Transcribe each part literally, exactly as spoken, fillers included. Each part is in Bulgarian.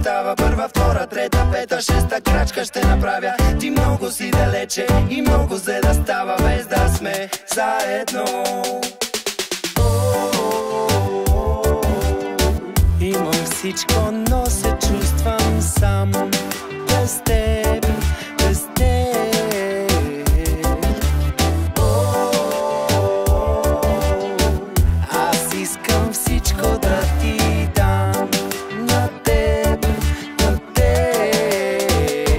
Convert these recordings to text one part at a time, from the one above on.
остава. Първа, втора, трета, пета, шеста крачка ще направя. Ти много си далече и много взе да става, без да сме заедно. Имам всичко, но се чувствам сам. Без теб, без теб. Аз искам всичко да ти дам. На теб, на теб.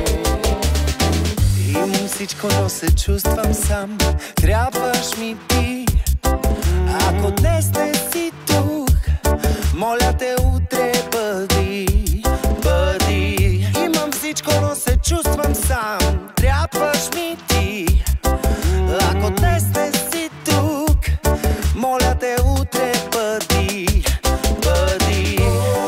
Имам всичко, но се чувствам сам. Трябваш ми ти. Ако днес не си тук, моля те утре бъди, бъди. Имам всичко, но се чувствам сам. Трябваш ми ти. Ако днес не си тук, моля те утре бъди, бъди.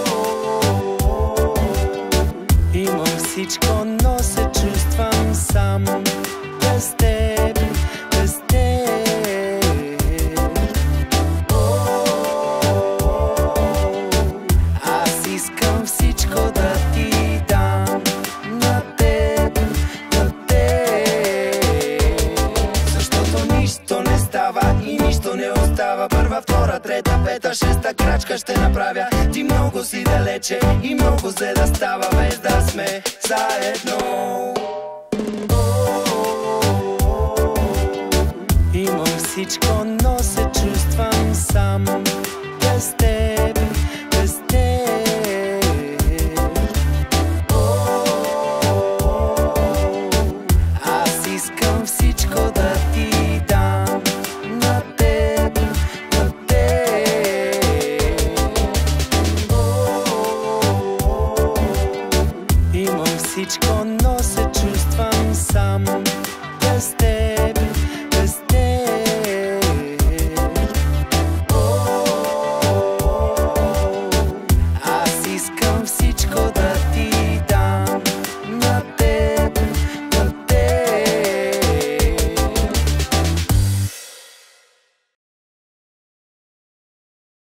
Имам всичко, но се чувствам сам. Без теб, без теб. Аз искам всичко да ти дам. На теб, на теб. Защото нищо не става и нищо не остава. Първа, втора, трета, пета, шеста крачка ще направя. Ти много си далече и много взе да става, без да сме заедно. Имам всичко, но се чувствам сам. Без теб, без теб. Аз искам всичко да ти дам. На теб, на теб. Имам всичко,